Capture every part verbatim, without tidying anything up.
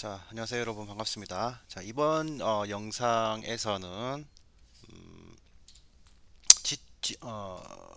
자, 안녕하세요 여러분, 반갑습니다. 자, 이번 어, 영상에서는 음, 지, 지- 어,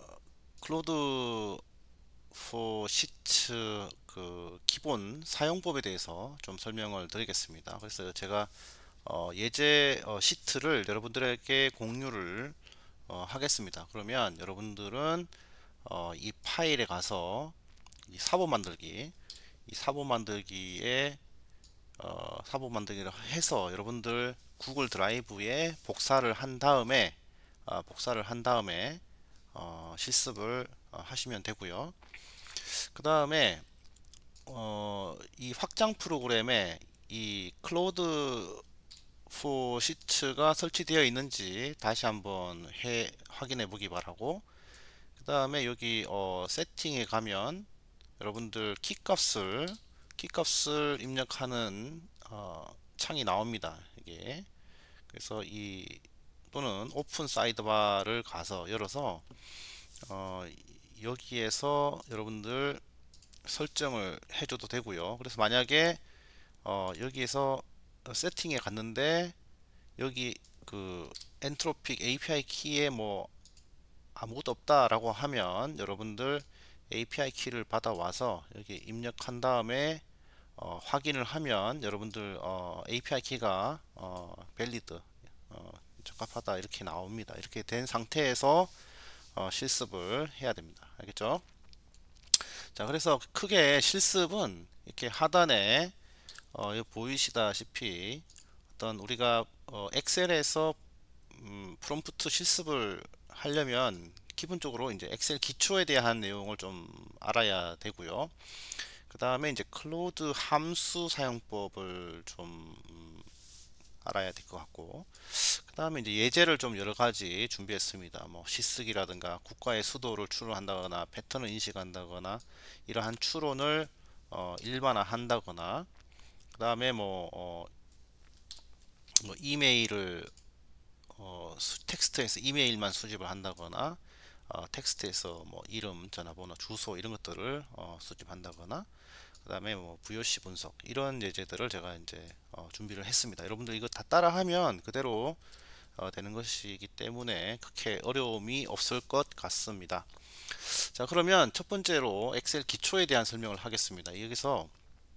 클로드 포 시트 그 기본 사용법에 대해서 좀 설명을 드리겠습니다. 그래서 제가 어, 예제 어, 시트를 여러분들에게 공유를 어, 하겠습니다. 그러면 여러분들은 어, 이 파일에 가서 이 사본 만들기 이 사본 만들기에 어, 사본 만들기를 해서 여러분들 구글 드라이브에 복사를 한 다음에 어, 복사를 한 다음에 어, 실습을 어, 하시면 되고요. 그 다음에 어, 이 확장 프로그램에 이 클로드 포 시트가 설치되어 있는지 다시 한번 해 확인해 보기 바라고, 그 다음에 여기 어, 세팅에 가면 여러분들 키값을 키값을 입력하는 어, 창이 나옵니다. 이게 그래서 이 또는 오픈 사이드바를 가서 열어서 어, 여기에서 여러분들 설정을 해줘도 되고요. 그래서 만약에 어, 여기에서 세팅에 갔는데 여기 그 엔트로픽 에이피아이 키에 뭐 아무것도 없다라고 하면 여러분들 에이피아이 키를 받아와서 여기 입력한 다음에 어, 확인을 하면 여러분들 어, 에이피아이 키가 어, 밸리드 어, 적합하다 이렇게 나옵니다. 이렇게 된 상태에서 어, 실습을 해야 됩니다. 알겠죠? 자, 그래서 크게 실습은 이렇게 하단에 어, 여기 보이시다시피 어떤 우리가 어, 엑셀에서 음, 프롬프트 실습을 하려면 기본적으로 이제 엑셀 기초에 대한 내용을 좀 알아야 되고요. 그 다음에 이제 클로드 함수 사용법을 좀 음, 알아야 될 것 같고, 그 다음에 이제 예제를 좀 여러 가지 준비했습니다. 뭐 시쓰기라든가 국가의 수도를 추론한다거나 패턴을 인식한다거나 이러한 추론을 어, 일반화 한다거나, 그 다음에 뭐, 어, 뭐 이메일을 어, 수- 텍스트에서 이메일만 수집을 한다거나 어, 텍스트에서 뭐 이름, 전화번호, 주소 이런 것들을 어, 수집한다거나, 그 다음에 뭐 브이오씨 분석 이런 예제들을 제가 이제 어, 준비를 했습니다. 여러분들 이거 다 따라하면 그대로 어, 되는 것이기 때문에 그렇게 어려움이 없을 것 같습니다. 자, 그러면 첫 번째로 엑셀 기초에 대한 설명을 하겠습니다. 여기서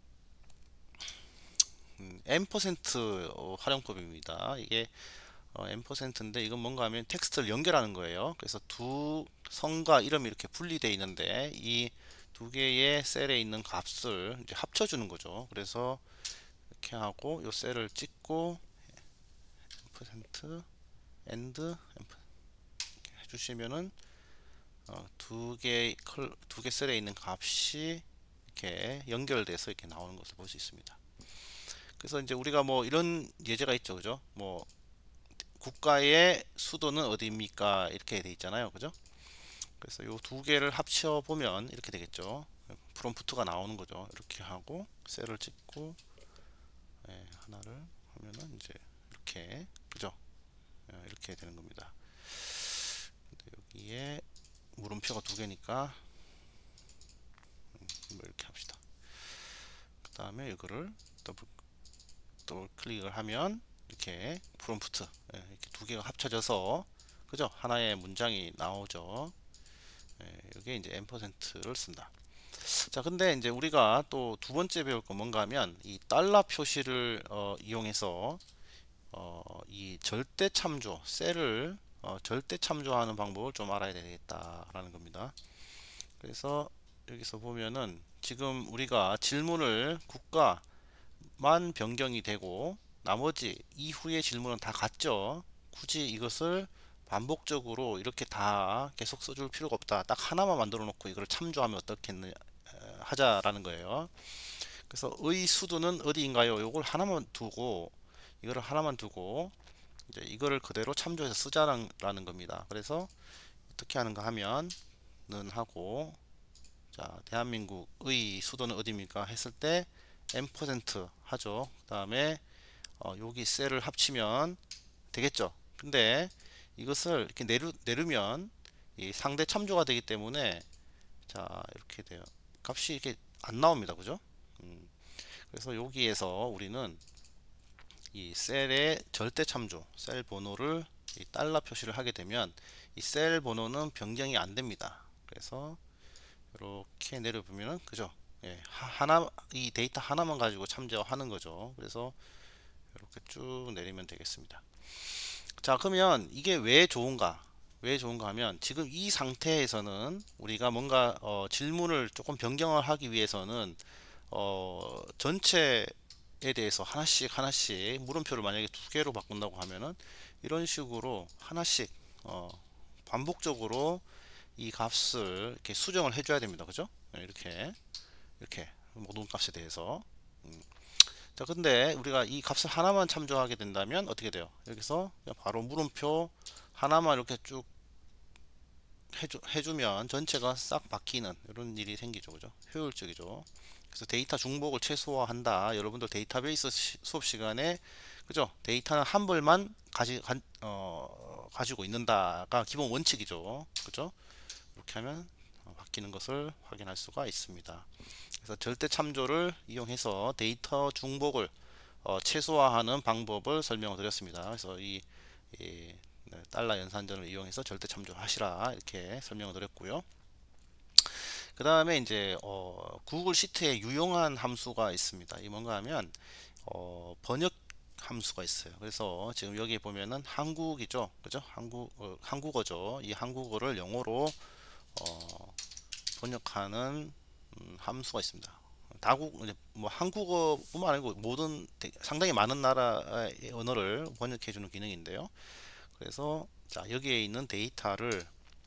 음, 엠 퍼센트 어, 활용법입니다. 이게 어, 엠 퍼센트인데 이건 뭔가 하면 텍스트를 연결하는 거예요. 그래서 두 성과 이름이 이렇게 분리되어 있는데 이 두 개의 셀에 있는 값을 이제 합쳐주는 거죠. 그래서 이렇게 하고 요 셀을 찍고 퍼센트 and 해주시면은 어, 두 개, 두 개 셀에 있는 값이 이렇게 연결돼서 이렇게 나오는 것을 볼 수 있습니다. 그래서 이제 우리가 뭐 이런 예제가 있죠, 그죠? 뭐 국가의 수도는 어디입니까? 이렇게 돼 있잖아요, 그죠? 그래서 요 두 개를 합쳐 보면 이렇게 되겠죠. 프롬프트가 나오는 거죠. 이렇게 하고 셀을 찍고 예, 하나를 하면은 이제 이렇게, 그죠? 예, 이렇게 되는 겁니다. 근데 여기에 물음표가 두 개니까 뭐 이렇게 합시다. 그 다음에 이거를 더블, 더블 클릭을 하면 이렇게 프롬프트 예, 이렇게 두 개가 합쳐져서, 그죠? 하나의 문장이 나오죠. 예, 이게 이제 엠퍼센트를 쓴다. 자, 근데 이제 우리가 또 두 번째 배울 건 뭔가 하면 이 달러 표시를 어, 이용해서 어, 이 절대 참조 셀을 어, 절대 참조하는 방법을 좀 알아야 되겠다라는 겁니다. 그래서 여기서 보면은 지금 우리가 질문을 국가만 변경이 되고 나머지 이후의 질문은 다 같죠. 굳이 이것을 반복적으로 이렇게 다 계속 써줄 필요가 없다. 딱 하나만 만들어 놓고 이걸 참조하면 어떻겠느냐 하자라는 거예요. 그래서 의 수도는 어디인가요? 이걸 하나만 두고 이거를 하나만 두고 이제 이거를 그대로 참조해서 쓰자라는 겁니다. 그래서 어떻게 하는가 하면 는 하고, 자, 대한민국의 수도는 어디입니까? 했을 때 엠 퍼센트 하죠. 그 다음에 어, 여기 셀을 합치면 되겠죠. 근데 이것을 이렇게 내루, 내르면 이 상대 참조가 되기 때문에 자, 이렇게 돼요. 값이 이렇게 안 나옵니다. 그죠? 음, 그래서 여기에서 우리는 이 셀의 절대 참조, 셀 번호를 이 달러 표시를 하게 되면 이 셀 번호는 변경이 안 됩니다. 그래서 이렇게 내려보면은 그죠? 예, 하나 이 데이터 하나만 가지고 참조하는 거죠. 그래서 이렇게 쭉 내리면 되겠습니다. 자, 그러면 이게 왜 좋은가? 왜 좋은가 하면 지금 이 상태에서는 우리가 뭔가 어, 질문을 조금 변경을 하기 위해서는 어, 전체에 대해서 하나씩 하나씩 물음표를 만약에 두 개로 바꾼다고 하면은 이런 식으로 하나씩 어, 반복적으로 이 값을 이렇게 수정을 해줘야 됩니다. 그죠? 네, 이렇게 이렇게 모든 값에 대해서. 음. 자, 근데 우리가 이 값을 하나만 참조하게 된다면 어떻게 돼요? 여기서 그냥 바로 물음표 하나만 이렇게 쭉 해주, 해주면 전체가 싹 바뀌는 이런 일이 생기죠. 그죠? 효율적이죠. 그래서 데이터 중복을 최소화한다. 여러분들 데이터베이스 시, 수업 시간에 그죠? 데이터는 한 벌만 가지, 가, 어, 가지고 있는다가 기본 원칙이죠. 그죠? 이렇게 하면 바뀌는 것을 확인할 수가 있습니다. 그래서 절대 참조를 이용해서 데이터 중복을 어, 최소화하는 방법을 설명을 드렸습니다. 그래서 이, 이 네, 달러 연산전을 이용해서 절대 참조하시라 이렇게 설명을 드렸고요. 그 다음에 이제 어, 구글 시트에 유용한 함수가 있습니다. 이 뭔가 하면 어, 번역 함수가 있어요. 그래서 지금 여기 보면은 한국이죠, 그죠? 한국 어, 한국어죠. 이 한국어를 영어로 어, 번역하는 음, 함수가 있습니다. 다국 뭐 한국어뿐만 아니고 모든 상당히 많은 나라의 언어를 번역해 주는 기능인데요. 그래서 자, 여기에 있는 데이터를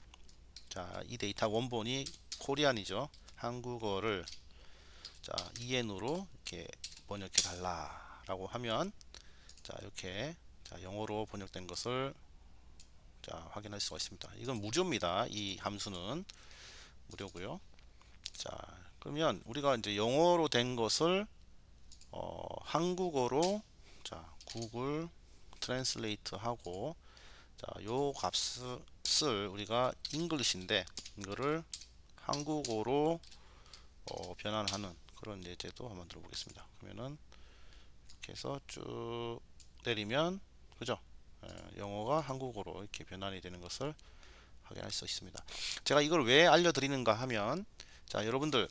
자, 이 데이터 원본이 코리안이죠. 한국어를 자, 이엔으로 이렇게 번역해 달라라고 하면 자, 이렇게 자, 영어로 번역된 것을 자, 확인할 수가 있습니다. 이건 무료입니다. 이 함수는 무료고요. 자, 그러면 우리가 이제 영어로 된 것을 어, 한국어로 자, 구글 트랜슬레이트 하고 자, 요 값을 우리가 잉글리시인데 이거를 한국어로 어, 변환하는 그런 예제도 한번 들어보겠습니다. 그러면은 이렇게 해서 쭉 내리면 그죠? 에, 영어가 한국어로 이렇게 변환이 되는 것을 확인할 수 있습니다. 제가 이걸 왜 알려드리는가 하면 자, 여러분들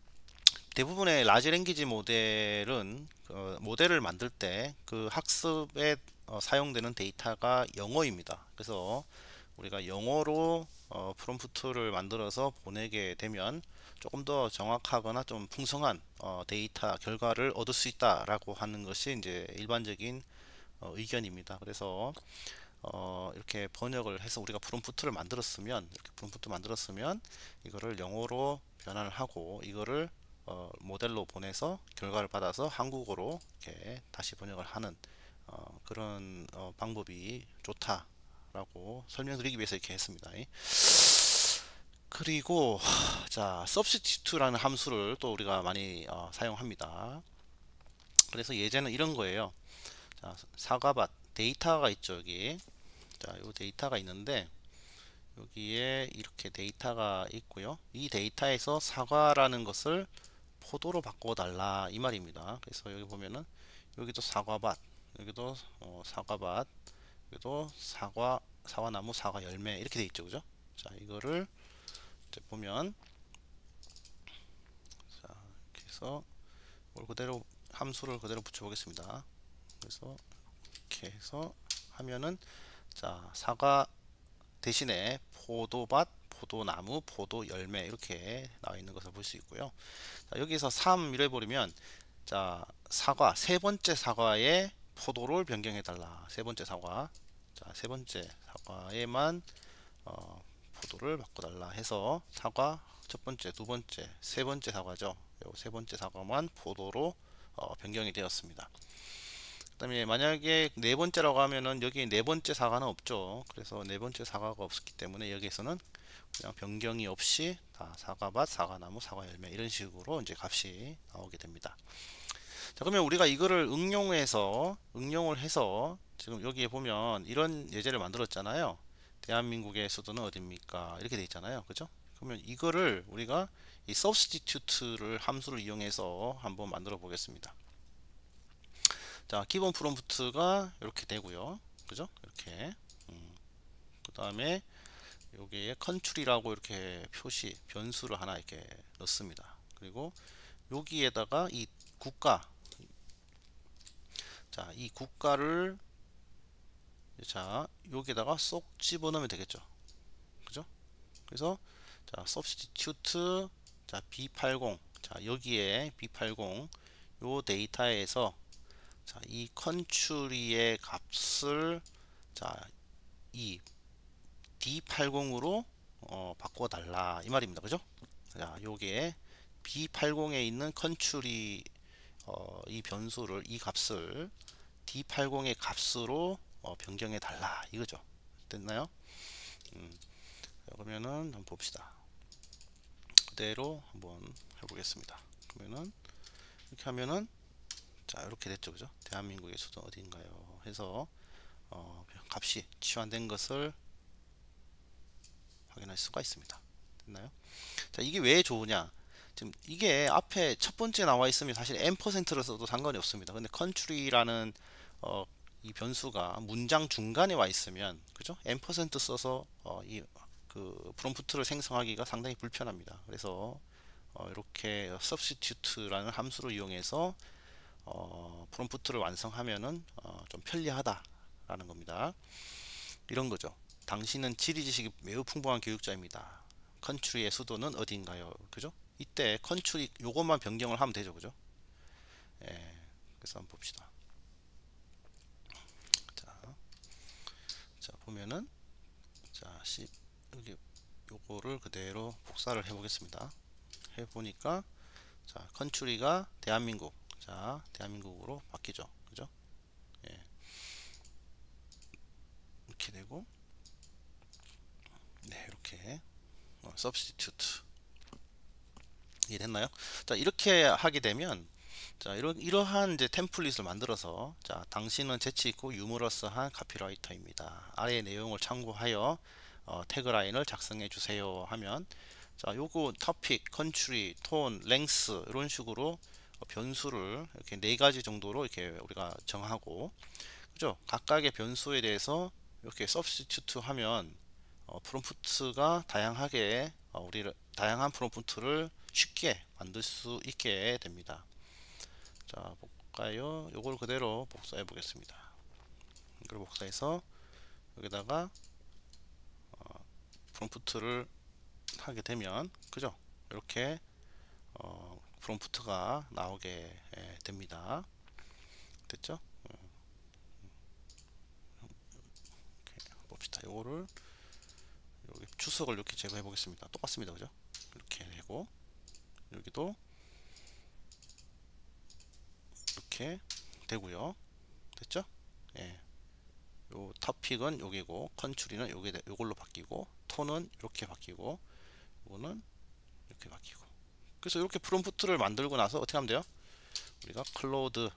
대부분의 라지 랭귀지 모델은 어, 모델을 만들 때 그 학습에 어, 사용되는 데이터가 영어입니다. 그래서 우리가 영어로 어, 프롬프트를 만들어서 보내게 되면 조금 더 정확하거나 좀 풍성한 어, 데이터 결과를 얻을 수 있다라고 하는 것이 이제 일반적인 어, 의견입니다. 그래서 어, 이렇게 번역을 해서 우리가 프롬프트를 만들었으면 이렇게 프롬프트 만들었으면 이거를 영어로 변환을 하고 이거를 어, 모델로 보내서 결과를 받아서 한국어로 이렇게 다시 번역을 하는 어, 그런 어, 방법이 좋다라고 설명드리기 위해서 이렇게 했습니다. 그리고 자, substitute라는 함수를 또 우리가 많이 어, 사용합니다. 그래서 예제는 이런 거예요. 자, 사과밭 데이터가 있죠. 여기 자, 요 데이터가 있는데 여기에 이렇게 데이터가 있고요. 이 데이터에서 사과라는 것을 포도로 바꿔달라 이 말입니다. 그래서 여기 보면은 여기도 사과밭, 여기도 어, 사과밭, 여기도 사과, 사과나무, 사과 열매 이렇게 돼 있죠, 그죠? 자, 이거를 이제 보면 자, 이렇게 해서 이걸 그대로 함수를 그대로 붙여보겠습니다. 그래서 이렇게 해서 하면은 자, 사과 대신에 포도밭, 포도나무, 포도열매 이렇게 나와 있는 것을 볼 수 있고요. 자, 여기서 삼 이래 버리면 자, 사과 세 번째 사과에 포도를 변경해 달라. 세 번째 사과. 자, 세 번째 사과에만 어, 포도를 바꿔 달라 해서 사과 첫 번째, 두 번째, 세 번째 사과죠. 요 세 번째 사과만 포도로 어, 변경이 되었습니다. 그다음에 만약에 네 번째라고 하면은 여기 네 번째 사과는 없죠. 그래서 네 번째 사과가 없기 때문에 여기에서는 그냥 변경이 없이 다 사과밭, 사과나무, 사과열매 이런 식으로 이제 값이 나오게 됩니다. 자, 그러면 우리가 이거를 응용해서 응용을 해서 지금 여기에 보면 이런 예제를 만들었잖아요. 대한민국의 수도는 어디입니까? 이렇게 돼 있잖아요. 그죠? 그러면 이거를 우리가 이 substitute를 함수를 이용해서 한번 만들어 보겠습니다. 자, 기본 프롬프트가 이렇게 되고요. 그죠? 이렇게. 음, 그 다음에 여기에 컨트리라고 이렇게 표시 변수를 하나 이렇게 넣습니다. 그리고 여기에다가 이 국가, 자, 이 국가를 자, 여기에다가 쏙 집어넣으면 되겠죠. 그죠? 그래서 자, substitute 자, 비 팔십 자, 여기에 비 팔십 요 데이터에서 자, 이 컨츄리의 값을 자, 이 디 팔십으로 어, 바꿔달라 이 말입니다. 그죠? 자, 요게 비 팔십에 있는 컨츄리 어, 이 변수를 이 값을 디 팔십의 값으로 어, 변경해 달라 이거죠. 됐나요? 음, 그러면은 한번 봅시다. 그대로 한번 해보겠습니다. 그러면은 이렇게 하면은 자, 이렇게 됐죠. 그죠? 대한민국의 수도 어딘가요? 해서 어, 값이 치환된 것을 확인할 수가 있습니다. 됐나요? 자, 이게 왜 좋으냐? 지금 이게 앞에 첫 번째 나와 있으면 사실 엠%를 써도 상관이 없습니다. 근데 country라는 어, 이 변수가 문장 중간에 와 있으면 그죠? 엠% 써서 어, 이 그 프롬프트를 생성하기가 상당히 불편합니다. 그래서 어, 이렇게 substitute라는 함수를 이용해서 어, 프롬프트를 완성하면은 어, 좀 편리하다라는 겁니다. 이런 거죠. 당신은 지리 지식이 매우 풍부한 교육자입니다. 컨트리의 수도는 어디인가요? 그죠? 이때 컨트리 요것만 변경을 하면 되죠. 그죠? 예, 그래서 한번 봅시다. 자, 자 보면은 자, 시, 여기 요거를 그대로 복사를 해 보겠습니다. 해 보니까 자, 컨트리가 대한민국. 자, 대한민국으로 바뀌죠. 그죠? 예. 이렇게 되고 네, 이렇게 어, substitute 이해됐나요? 자, 이렇게 하게 되면 자, 이러, 이러한 이제 템플릿을 만들어서 자, 당신은 재치있고 유머러스한 카피라이터입니다. 아래의 내용을 참고하여 어, 태그라인을 작성해 주세요 하면 자, 요거 topic, country, tone, length 이런 식으로 어, 변수를 이렇게 네 가지 정도로 이렇게 우리가 정하고 그죠? 각각의 변수에 대해서 이렇게 substitute 하면 어, 프롬프트가 다양하게 어, 우리를 다양한 프롬프트를 쉽게 만들 수 있게 됩니다. 자, 볼까요? 요걸 그대로 복사해 보겠습니다. 이걸 복사해서 여기다가 어, 프롬프트를 하게 되면 그죠? 이렇게 어, 프롬프트가 나오게 예, 됩니다. 됐죠? 이렇게 봅시다. 요거를 여기 주석을 이렇게 제거해 보겠습니다. 똑같습니다. 그죠? 이렇게 되고 여기도 이렇게 되고요. 됐죠? 예. 요 토픽은 여기고 컨츄리는 요게 요걸로 바뀌고 톤은 이렇게 바뀌고 이거는 이렇게 바뀌고 그래서 이렇게 프롬프트를 만들고 나서 어떻게 하면 돼요? 우리가 클로드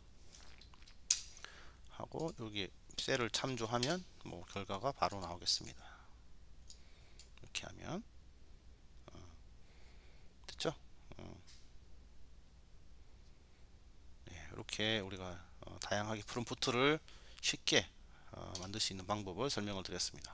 하고 여기 셀을 참조하면 뭐 결과가 바로 나오겠습니다. 이렇게 하면 어, 됐죠? 어, 네, 이렇게 우리가 어, 다양하게 프롬프트를 쉽게 어, 만들 수 있는 방법을 설명을 드렸습니다.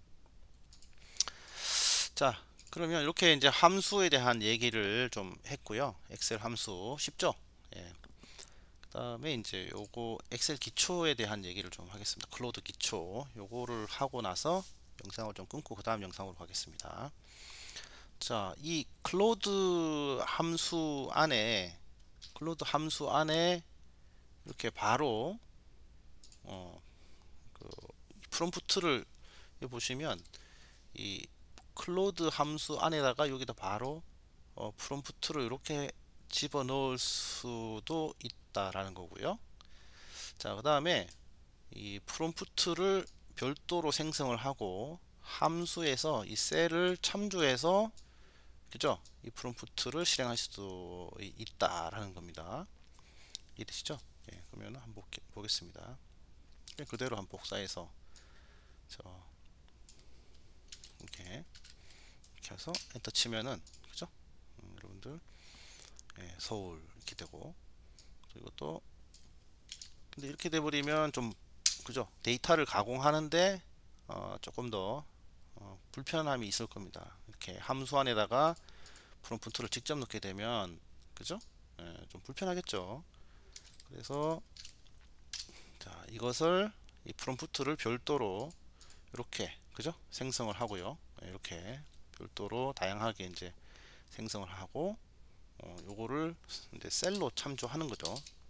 자, 그러면 이렇게 이제 함수에 대한 얘기를 좀 했고요. 엑셀 함수 쉽죠? 예. 그 다음에 이제 요거 엑셀 기초에 대한 얘기를 좀 하겠습니다. 클로드 기초 요거를 하고 나서 영상을 좀 끊고 그 다음 영상으로 가겠습니다. 자, 이 클로드 함수 안에 클로드 함수 안에 이렇게 바로 어, 그 프롬프트를 보시면 이 클로드 함수 안에다가 여기다 바로 어, 프롬프트를 이렇게 집어 넣을 수도 있다라는 거고요. 자, 그 다음에 이 프롬프트를 별도로 생성을 하고 함수에서 이 셀을 참조해서 그죠? 이 프롬프트를 실행할 수도 있다라는 겁니다. 이해되시죠? 예, 그러면 한번 보겠습니다. 그대로 한번 복사해서 저 이렇게 이렇게 해서 엔터 치면은 그죠? 음, 여러분들 예, 서울 이렇게 되고, 그리고 또 근데 이렇게 돼버리면 좀 그죠? 데이터를 가공하는데 어, 조금 더 어, 불편함이 있을 겁니다. 이렇게 함수 안에다가 프롬프트를 직접 넣게 되면 그죠? 예, 좀 불편하겠죠. 그래서 자, 이것을 이 프롬프트를 별도로 이렇게 그죠? 생성을 하고요. 예, 이렇게 별도로 다양하게 이제 생성을 하고 어, 요거를 이제 셀로 참조하는 거죠.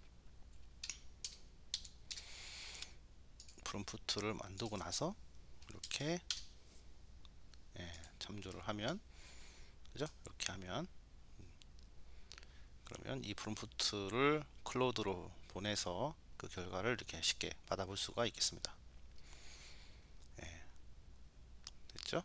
프롬프트를 만들고 나서 이렇게 예, 참조를 하면 그죠? 이렇게 하면 그러면 이 프롬프트를 클로드로 보내서 그 결과를 이렇게 쉽게 받아볼 수가 있겠습니다. 예, 됐죠?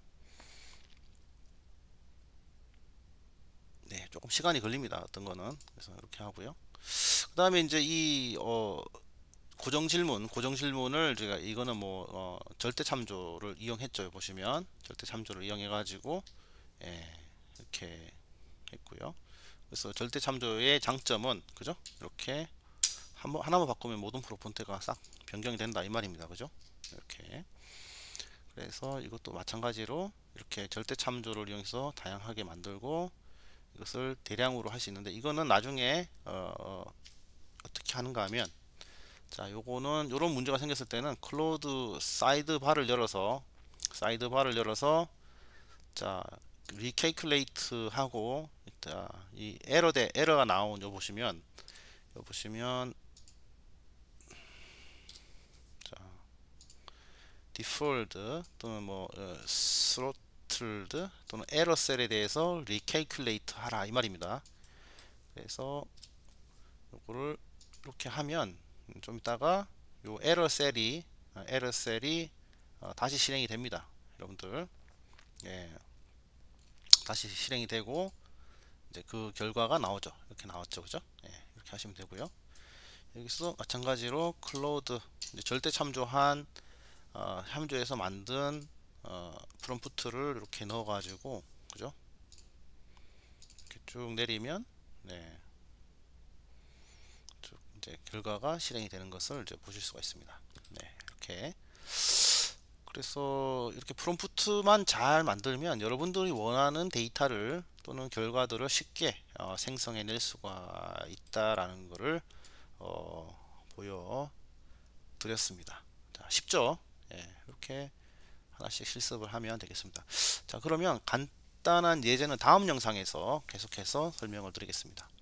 네, 조금 시간이 걸립니다. 어떤 거는. 그래서 이렇게 하고요. 그 다음에 이제 이 어, 고정 질문, 고정 질문을 제가 이거는 뭐 어, 절대 참조를 이용했죠. 보시면 절대 참조를 이용해 가지고 예, 이렇게 했고요. 그래서 절대 참조의 장점은 그죠? 이렇게 한번 하나만 바꾸면 모든 프롬프트가 싹 변경이 된다 이 말입니다. 그죠? 이렇게. 그래서 이것도 마찬가지로 이렇게 절대 참조를 이용해서 다양하게 만들고 이것을 대량으로 할 수 있는데 이거는 나중에 어, 어, 어떻게 하는가 하면 자 요거는 요런 문제가 생겼을 때는 클로드 사이드 바를 열어서 사이드 바를 열어서 자 리캘큘레이트 하고 자, 이 에러 대 에러가 나온 요 보시면 요 보시면 자 디폴드 또는 뭐 어, 스로틀드 또는 에러 셀에 대해서 리캘큘레이트 하라 이 말입니다. 그래서 요거를 이렇게 하면 좀 이따가 요 에러 셀이 어, 에러 셀이 어, 다시 실행이 됩니다. 여러분들 예, 다시 실행이 되고 이제 그 결과가 나오죠. 이렇게 나왔죠, 그죠? 예, 이렇게 하시면 되고요. 여기서 마찬가지로 클로드 이제 절대 참조한 어, 함조에서 만든 어, 프롬프트를 이렇게 넣어가지고 그죠? 이렇게 쭉 내리면 네, 쭉 이제 결과가 실행이 되는 것을 이제 보실 수가 있습니다. 네, 이렇게. 그래서 이렇게 프롬프트만 잘 만들면 여러분들이 원하는 데이터를 또는 결과들을 쉽게 어, 생성해낼 수가 있다라는 것을 어, 보여드렸습니다. 자, 쉽죠? 예, 이렇게 하나씩 실습을 하면 되겠습니다. 자, 그러면 간단한 예제는 다음 영상에서 계속해서 설명을 드리겠습니다.